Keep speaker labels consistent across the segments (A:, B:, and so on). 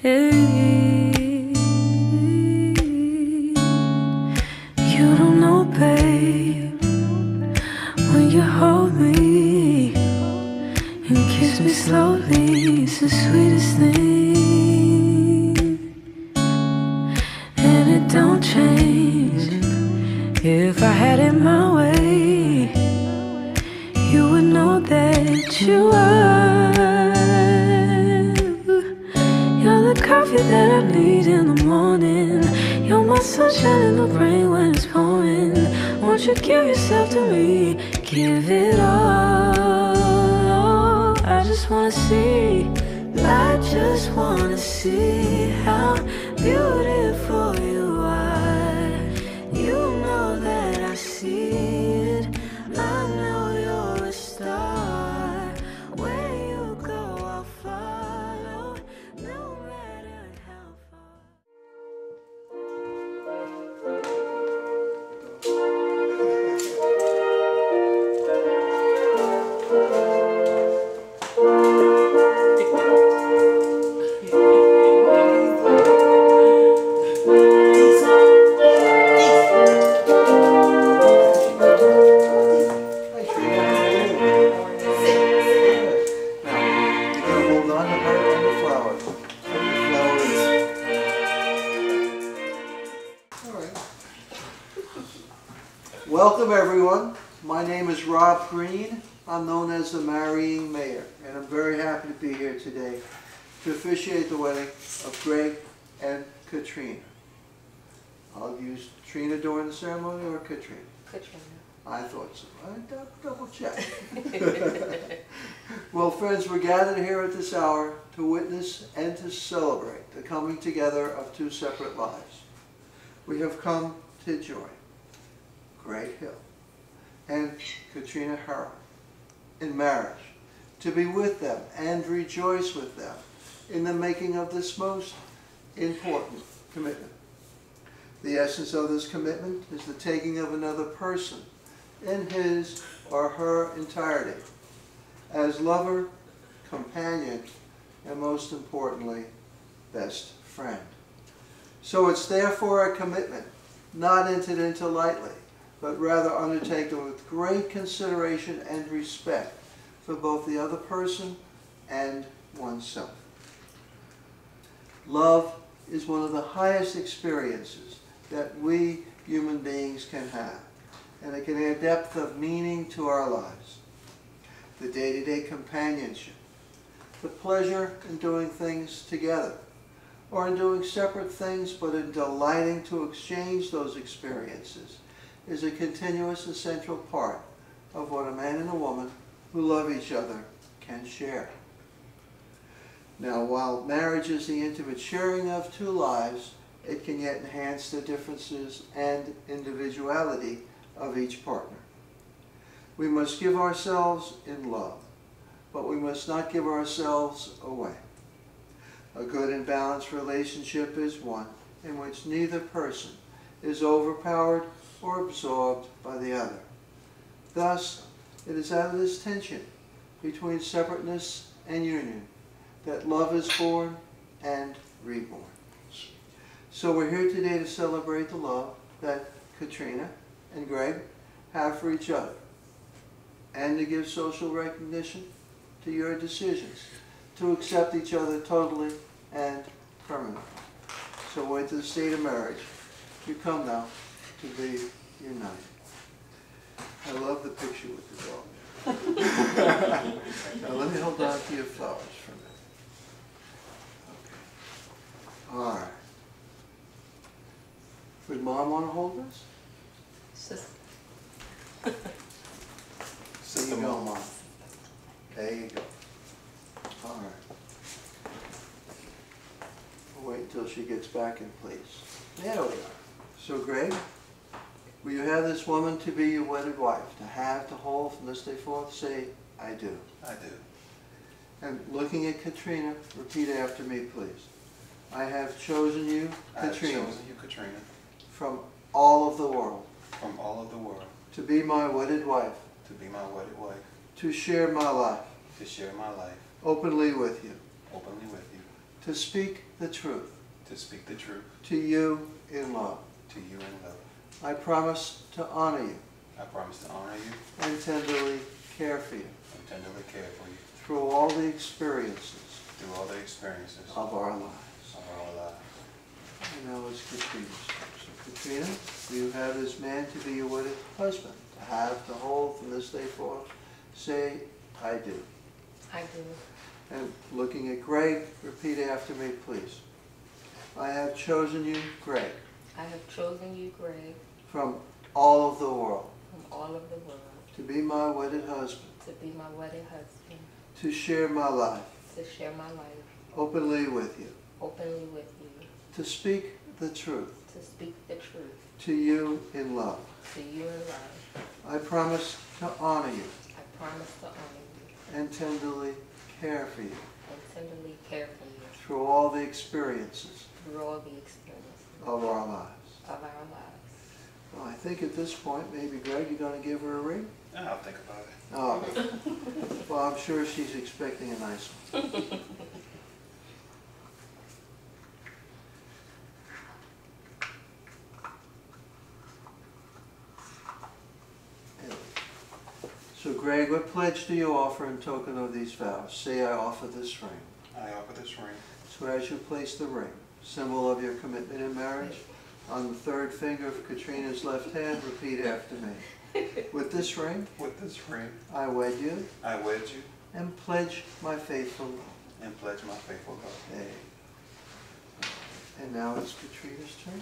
A: Hey, you don't know, babe, when you hold me and kiss me slowly, it's the sweetest thing. And it don't change. If I had it my way, you would know that you are. You're the coffee that I need in the morning. You're my sunshine in the rain when it's pouring. Won't you give yourself to me? Give it all. I just wanna see. I just wanna see how beautiful you are. You know that I see it. I know you're a star. Where you go, I'll follow, no matter how far.
B: Welcome everyone. My name is Rob Green. I'm known as the Marrying Mayor, and I'm very happy to be here today to officiate the wedding of Greg and Katrina. I'll use Trina during the ceremony or Katrina?
C: Katrina.
B: I thought so. I double check. Well, friends, we're gathered here at this hour to witness and to celebrate the coming together of two separate lives. We have come to join Greg Hill and Katrina Harrell in marriage, to be with them and rejoice with them in the making of this most important commitment. The essence of this commitment is the taking of another person in his or her entirety as lover, companion, and most importantly, best friend. So it's therefore a commitment not entered into lightly, but rather undertaken with great consideration and respect for both the other person and oneself. Love is one of the highest experiences that we human beings can have, and it can add depth of meaning to our lives. The day-to-day companionship, the pleasure in doing things together, or in doing separate things, but in delighting to exchange those experiences, is a continuous and central part of what a man and a woman who love each other can share. Now, while marriage is the intimate sharing of two lives, it can yet enhance the differences and individuality of each partner. We must give ourselves in love, but we must not give ourselves away. A good and balanced relationship is one in which neither person is overpowered or absorbed by the other. Thus, it is out of this tension between separateness and union that love is born and reborn. So we're here today to celebrate the love that Katrina and Greg have for each other, and to give social recognition to your decisions to accept each other totally and permanently. So we're to the state of marriage. You come now to be united. I love the picture with the dog. Now let me hold on to your flowers for a minute. Okay. All right. Would Mom want to hold this? There you go, Mom. There you go. All right. We'll wait until she gets back in place. There we are. So, Greg, will you have this woman to be your wedded wife, to have, to hold from this day forth? Say, I do.
D: I do.
B: And looking at Katrina, repeat after me, please. I have chosen you, Katrina,
D: I have chosen you, Katrina,
B: from all of the world,
D: from all of the world,
B: to be my wedded wife,
D: to be my wedded wife,
B: to share my life,
D: to share my life,
B: openly with you,
D: openly with you,
B: to speak the truth
D: to speak the truth
B: to you in love.
D: to you in love.
B: I promise to honor you
D: I promise to honor you
B: and tenderly care for you
D: and tenderly care for you
B: through all the experiences
D: through all the experiences
B: of our lives.
D: of our lives.
B: And now it's Katrina's turn. So Katrina, you have this man to be your wedded husband, to have, to hold from this day forth. Say, I do.
C: I do.
B: And looking at Greg, repeat after me, please. I have chosen you, Greg,
C: I have chosen you, Greg,
B: from all of the world,
C: from all of the world,
B: to be my wedded husband,
C: to be my wedded husband,
B: to share my life
C: to share my life
B: openly with you,
C: openly with you,
B: to speak the truth
C: to speak the truth
B: to you in love.
C: to you in love.
B: I promise to honor you
C: I promise to honor you
B: and tenderly care for you
C: and tenderly care for you
B: through all the experiences
C: through all the experiences
B: of our lives.
C: of our lives.
B: Well, I think at this point, maybe Greg, you're going to give her a ring?
D: I'll think about it.
B: Oh, well, I'm sure she's expecting a nice one. There we go. So Greg, what pledge do you offer in token of these vows? Say, I offer this ring.
D: I offer this ring
B: So as you place the ring, symbol of your commitment in marriage, on the third finger of Katrina's left hand, repeat after me. With this ring,
D: with this ring.
B: I wed you
D: I wed you
B: and pledge my faithful love.
D: and pledge my faithful love.
B: There you go. And now it's Katrina's turn.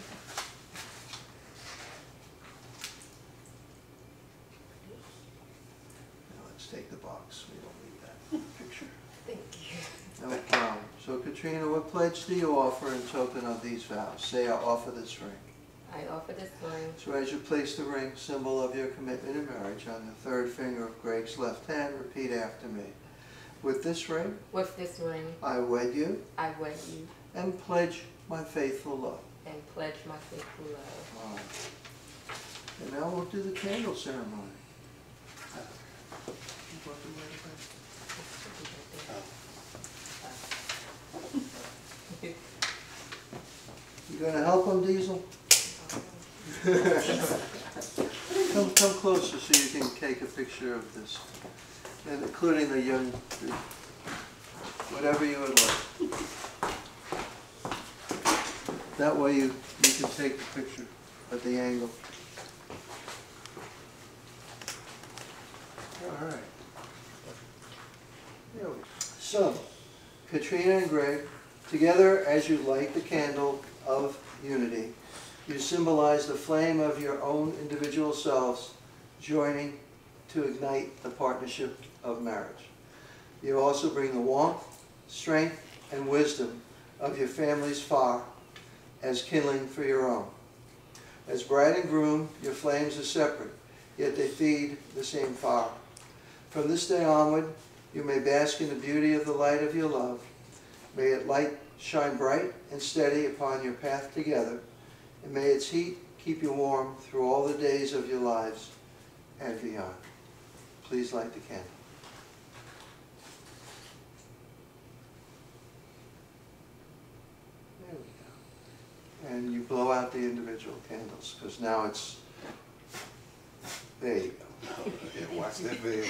B: Now let's take the box. We don't need that picture.
C: Thank you.
B: No problem. So Katrina, what pledge do you offer in token of these vows? Say, I offer this ring.
C: I offer this ring
B: So as you place the ring, symbol of your commitment in marriage, on the third finger of Greg's left hand, repeat after me. With this ring,
C: with this ring.
B: I wed you
C: I wed you
B: and pledge my faithful love.
C: and pledge my faithful love.
B: All right. And now we'll do the candle ceremony. You gonna help him, Diesel? Come closer so you can take a picture of this, and including the young, whatever you would like. That way you can take the picture at the angle. All right. There we go. So, Katrina and Greg, together as you light the candle of unity, you symbolize the flame of your own individual selves joining to ignite the partnership of marriage. You also bring the warmth, strength, and wisdom of your family's fire as kindling for your own. As bride and groom, your flames are separate, yet they feed the same fire. From this day onward, you may bask in the beauty of the light of your love. May its light shine bright and steady upon your path together, and may its heat keep you warm through all the days of your lives and beyond. Please light the candle. There we go. And you blow out the individual candles, because now it's, there you go.
D: Yeah, watch that video.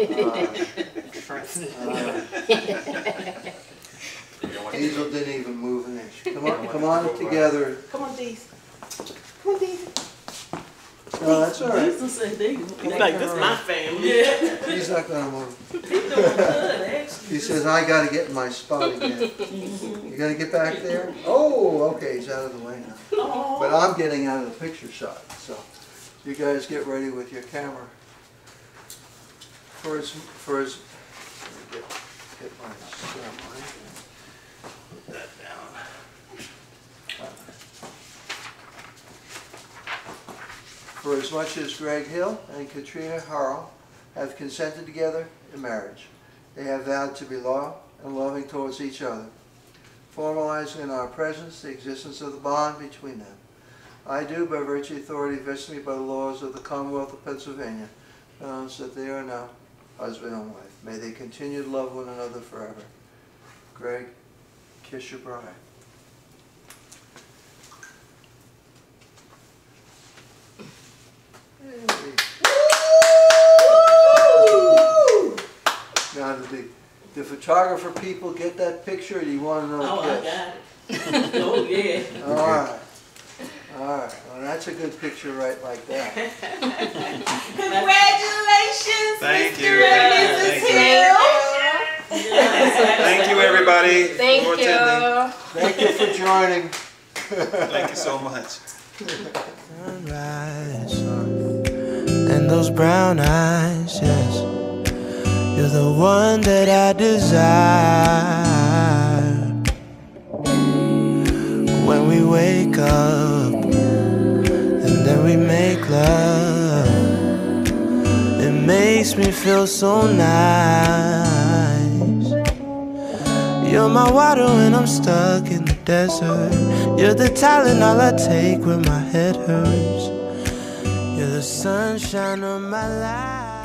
B: Angel didn't even move an inch. Come on together.
E: Come on, Deez. Come on, Deez.
B: No, that's all right.
E: Deez will say, there you go. He's like, this my family. Yeah.
B: He's not gonna move.
E: He's doing good, actually.
B: He says, I gotta get in my spot again. You gotta get back there? Oh, okay, he's out of the way now. But I'm getting out of the picture shot, so you guys get ready with your camera. Let me get my ceremony. Put that down. For as much as Greg Hill and Katrina Harrell have consented together in marriage, they have vowed to be loyal and loving towards each other, formalizing in our presence the existence of the bond between them. I do, by virtue of authority vested me by the laws of the Commonwealth of Pennsylvania, announce that they are now husband and wife. May they continue to love one another forever. Greg, kiss your bride. Now, did the photographer people get that picture, or do you want another
E: Oh,
B: kiss?
E: I got it. Oh, yeah.
B: All right. All right. Well, that's a good picture right like that.
E: Congratulations,
D: Thank
E: Mr.
D: you.
E: and Mrs.
D: Thank you.
E: Hill.
D: Thank you, everybody.
C: Thank
D: for attending.
C: you.
B: Thank you for joining.
D: Thank you so much.
F: Sunrise and those brown eyes, yes, you're the one that I desire. When we wake up and then we make love, it makes me feel so nice. You're my water when I'm stuck in the desert. You're the Tylenol I take when my head hurts. You're the sunshine of my life.